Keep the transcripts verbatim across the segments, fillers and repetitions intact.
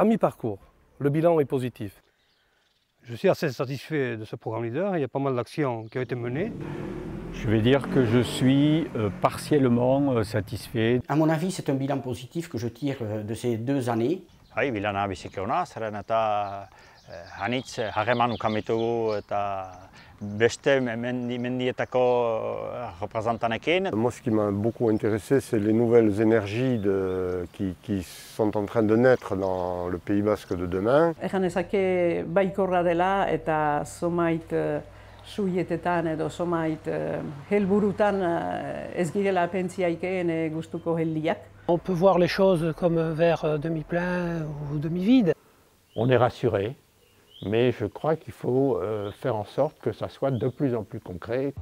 À mi-parcours, le bilan est positif. Je suis assez satisfait de ce programme Leader, il y a pas mal d'actions qui ont été menées. Je vais dire que je suis euh, partiellement euh, satisfait. À mon avis, c'est un bilan positif que je tire de ces deux années. Bai, bilana biziki ona, zeren eta anitz harreman ukamitugu eta beste mendi, mendietako representantekin. Moi, ce qui m'a beaucoup intéressé, c'est les nouvelles énergies de, qui, qui sont en train de naître dans le Pays Basque de demain. Egan ezake baikorra dela eta zomait suietetan edo zomait helburutan ez girela pentziaikeen gustuko heldiak. On peut voir les choses comme un verre demi-plein ou demi-vide. On est rassuré, mais je crois qu'il faut euh, faire en sorte que ça soit de plus en plus concret.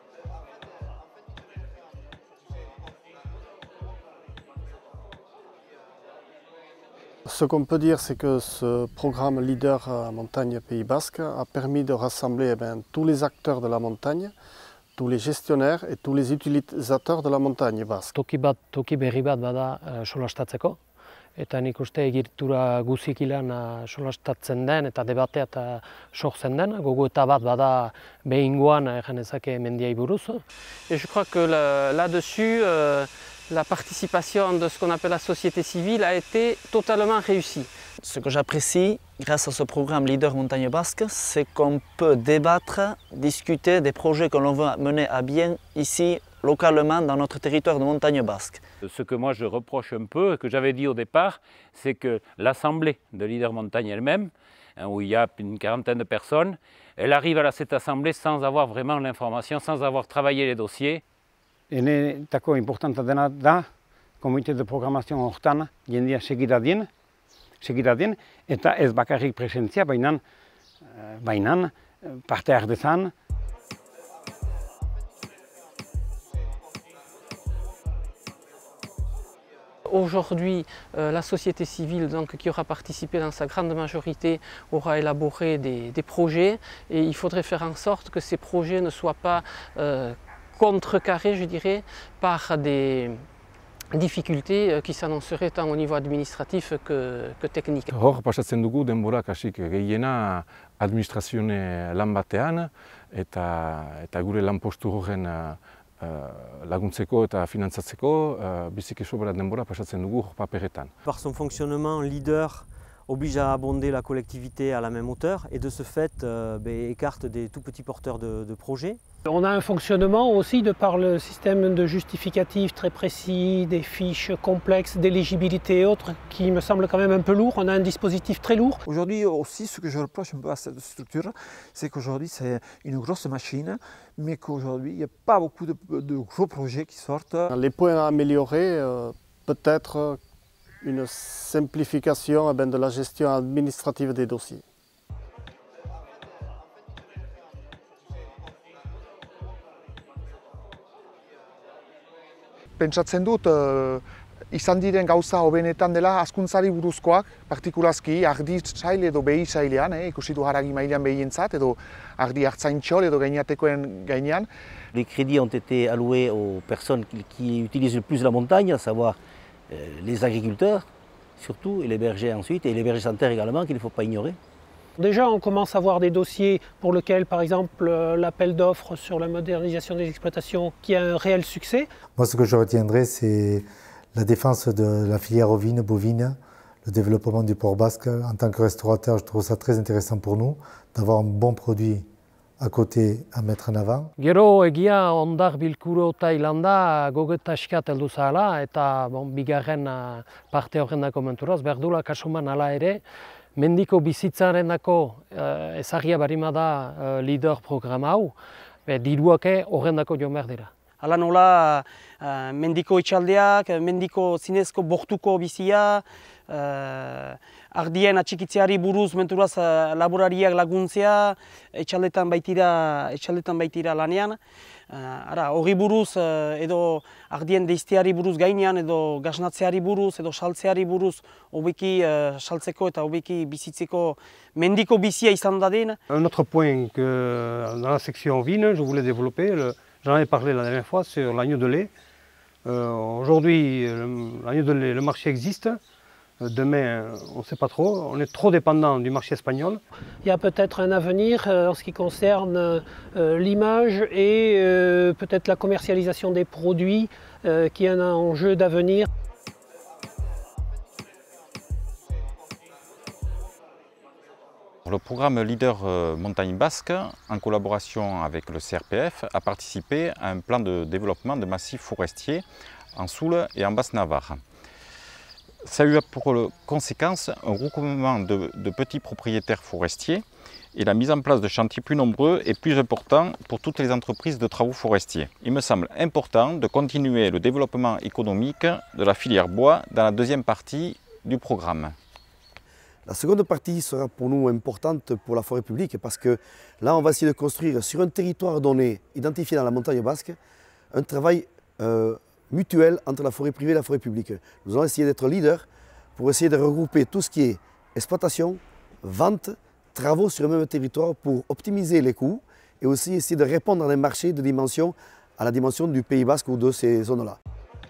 Ce qu'on peut dire, c'est que ce programme Leader à Montagne Pays Basque a permis de rassembler eh bien, tous les acteurs de la montagne, tous les gestionnaires et tous les utilisateurs de la montagne basque. Toki bat, toki berri bat bada uh, solastatzeko, eta nik uste egitura guzik ilan uh, solastatzen den eta debatea eta sortzen den, gogoeta bat bada behingoan egan ezake mendiai buruz. Et je crois que là-dessus, euh, la participation de ce qu'on appelle la société civile a été totalement réussie. Ce que j'apprécie grâce à ce programme Leader Montagne Basque, c'est qu'on peut débattre, discuter des projets que l'on veut mener à bien ici, localement, dans notre territoire de Montagne Basque. Ce que moi je reproche un peu, et que j'avais dit au départ, c'est que l'assemblée de Leader Montagne elle-même, où il y a une quarantaine de personnes, elle arrive à cette assemblée sans avoir vraiment l'information, sans avoir travaillé les dossiers. Enetako importanta dena da, komite de programazio hortan jendia segidadien, segidadien eta ez bakarrik presentzia, bainan, bainan parte ardezan. Aujourd'hui, euh, la société civile donc, qui aura participé dans sa grande majorité aura élaboré des, des projets et il faudrait faire en sorte que ces projets ne soient pas euh, contrecarrés, je dirais, par des difficultés qui s'annonceraient tant au niveau administratif que, que technique. Hor pasatzen dugu denbora kasik gehiena administrazione lan batean eta, eta gure lanpostu horren uh, laguntzeko eta finantzatzeko uh, biziki sobera denbora pasatzen dugu hor paperetan. Par son fonctionnement, Leader oblige à abonder la collectivité à la même hauteur et de ce fait euh, ben, écarte des tout petits porteurs de, de projets. On a un fonctionnement aussi de par le système de justificatifs très précis, des fiches complexes d'éligibilité et autres qui me semble quand même un peu lourd. On a un dispositif très lourd. Aujourd'hui aussi, ce que je reproche un peu à cette structure, c'est qu'aujourd'hui c'est une grosse machine, mais qu'aujourd'hui il n'y a pas beaucoup de, de gros projets qui sortent. Les points à améliorer, euh, peut-être une simplification eh bien, de la gestion administrative des dossiers. Pentsatzen dut, uh, izan diren gauza hobenetan dela hazkuntzari buruzkoak, partikulazki ardi sail edo behi sailean, eh, ikusi du haragi mailan behientzat, edo ardi hartzaintxol edo gainatekoen gainean. Les crédits ont été alloués aux personnes qui, qui utilisent le plus la montagne, à savoir euh, les agriculteurs, surtout, et les bergers ensuite, et les bergers sanitaires également, qu'il ne faut pas ignorer. Déjà, on commence à voir des dossiers pour lesquels, par exemple, l'appel d'offres sur la modernisation des exploitations qui a un réel succès. Moi, ce que je retiendrai, c'est la défense de la filière ovine, bovine, le développement du porc basque. En tant que restaurateur, je trouve ça très intéressant pour nous d'avoir un bon produit à côté à mettre en avant. Gero egia ondar bilkuro Tailanda gogetaskat heldu zala eta bon, bigarren parte horrendako menturaz, behar dula kasuman hala ere, mendiko bizitzarendako uh, ezagia barima da uh, Leader programa hau, be, diruake horrendako joan behar dira. Hala nola, uh, mendiko etxaldeak, mendiko zinezko bortuko bizia, uh, ardien atxikitzeari buruz menturaz uh, laborariak laguntzea, etxaldetan baitira, etxaldetan baitira lanean. Uh, ara, hori buruz uh, edo ardien deizteari buruz gainean edo gaznatzeari buruz edo saltzeari buruz hobeki uh, saltzeko eta hobeki bizitzeko mendiko bizia izan dadin. Un autre point que dans la section ovine, je voulais développer, j'en avais parlé la dernière fois sur l'agneau de lait. Euh, Aujourd'hui, l'agneau de lait, le marché existe, Demain, on ne sait pas trop, on est trop dépendant du marché espagnol. Il y a peut-être un avenir en ce qui concerne euh, l'image et euh, peut-être la commercialisation des produits euh, qui est un enjeu d'avenir. Le programme Leader Montagne Basque, en collaboration avec le C R P F, a participé à un plan de développement de massifs forestiers en Soule et en Basse-Navarre. Ça a eu pour conséquence un regroupement de, de petits propriétaires forestiers et la mise en place de chantiers plus nombreux et plus importants pour toutes les entreprises de travaux forestiers. Il me semble important de continuer le développement économique de la filière bois dans la deuxième partie du programme. La seconde partie sera pour nous importante pour la forêt publique parce que là, on va essayer de construire sur un territoire donné, identifié dans la montagne basque, un travail euh, mutuel entre la forêt privée et la forêt publique. Nous allons essayer d'être leaders pour essayer de regrouper tout ce qui est exploitation, vente, travaux sur le même territoire pour optimiser les coûts et aussi essayer de répondre à des marchés de dimension, à la dimension du Pays basque ou de ces zones-là.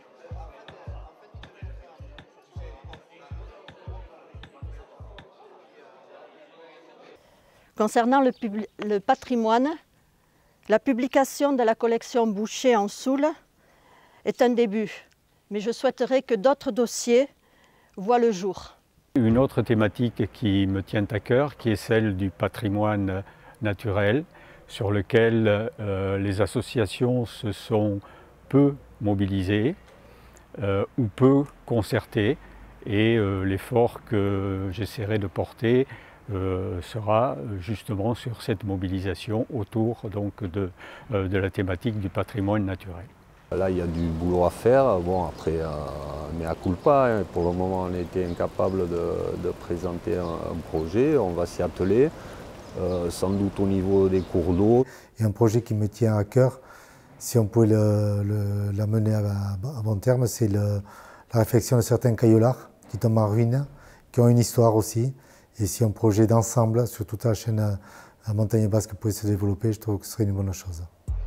Concernant le, le patrimoine, la publication de la collection Boucher en Soule est un début, mais je souhaiterais que d'autres dossiers voient le jour. Une autre thématique qui me tient à cœur, qui est celle du patrimoine naturel, sur lequel euh, les associations se sont peu mobilisées euh, ou peu concertées, et euh, l'effort que j'essaierai de porter Euh, sera justement sur cette mobilisation autour donc, de, euh, de la thématique du patrimoine naturel. Là, il y a du boulot à faire. Bon, après, euh, mais à culpa, hein. Pour le moment, on a été incapable de, de présenter un, un projet. On va s'y atteler, euh, sans doute au niveau des cours d'eau. Et un projet qui me tient à cœur, si on pouvait le, le, la mener à, à bon terme, c'est la réflexion de certains caillolards qui tombent en ruine, qui ont une histoire aussi. Et si un projet d'ensemble sur toute la chaîne à montagne basque pouvait se développer, je trouve que ce serait une bonne chose.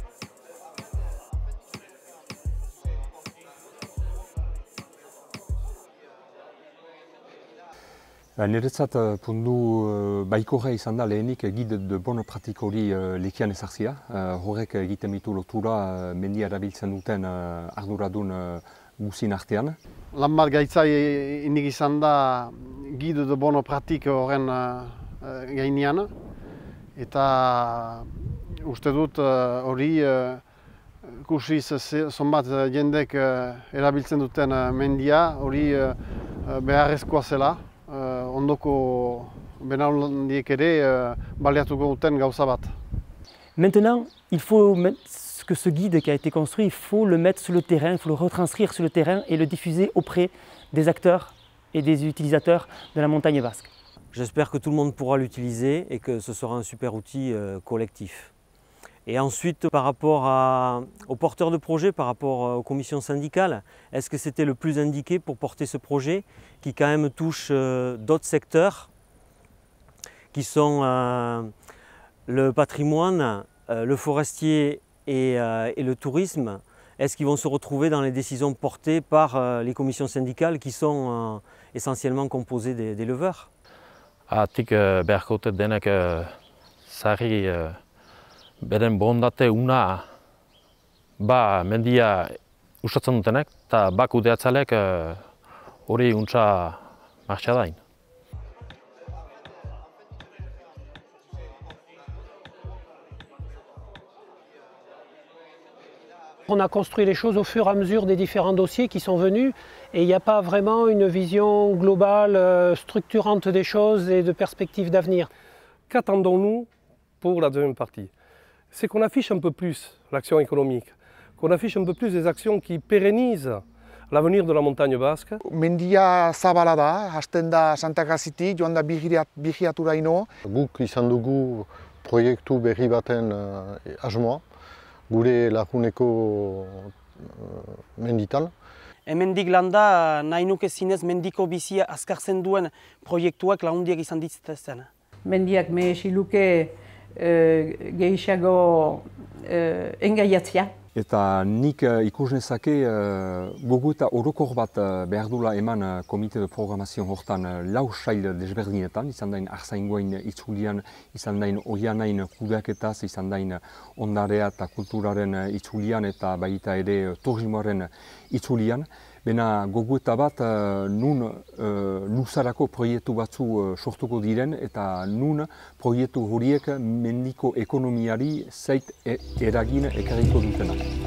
Niretzat puntu baikorra izan da lehenik guide de bonne pratique hori lekian ezartzea. Horrek egiten ditu lotura mendia erabiltzen duten arduradun guzien artean. Lan bat gaitzaik izan da guide de bonne pratique horren gainean. Eta uste dut hori ikusiz zonbat jendek erabiltzen duten mendia hori beharrezkoa zela. Ondoko benaldiek ere baliatuko duten gauza bat. Maintenant, il faut que ce guide qui a été construit, il faut le mettre sur le terrain, il faut le retranscrire sur le terrain et le diffuser auprès des acteurs et des utilisateurs de la montagne basque. J'espère que tout le monde pourra l'utiliser et que ce sera un super outil euh, collectif. Et ensuite, par rapport à, aux porteurs de projet, par rapport aux commissions syndicales, est-ce que c'était le plus indiqué pour porter ce projet qui quand même touche euh, d'autres secteurs qui sont euh, le patrimoine, euh, le forestier et, euh, et le tourisme? Est-ce qu'ils vont se retrouver dans les décisions portées par euh, les commissions syndicales qui sont euh, essentiellement composées d'éleveurs? Atik beharko dute denak sarri beren borondate una ba mendia usatzen dutenak eta ba kudeatzaileek hori untza martxadain. On a construit les choses au fur et à mesure des différents dossiers qui sont venus et il n'y a pas vraiment une vision globale, euh, structurante des choses et de perspectives d'avenir. Qu'attendons-nous pour la deuxième partie? C'est qu'on affiche un peu plus l'action économique, qu'on affiche un peu plus des actions qui pérennisent l'avenir de la montagne basque. Mendia zabala da, hasten da Santa Gazitik, joan da bigiaturaino. Guk izan dugu proiektu berri baten uh, asmoa. Gure laguneko menditan. Hemendik landa nahi nuke zinez mendiko bizia azkartzen duen proiektuak lagundiak izan dituzten. Mendiak mehesi luke gehiago engaiatzea Eta nik ikus nezake gogoeta orokor bat behar dula eman komite de programazio hortan lau sail desberdinetan, izan dain arzaingoain itzulian, izan dain oianain kudeaketaz, izan dain ondarea eta kulturaren itzulian eta baita ere turismoaren itzulian. Bena gogoeta bat nun luzarako proiektu batzu sortuko diren eta nun proiektu horiek mendiko ekonomiari zait eragin ekarriko dutena.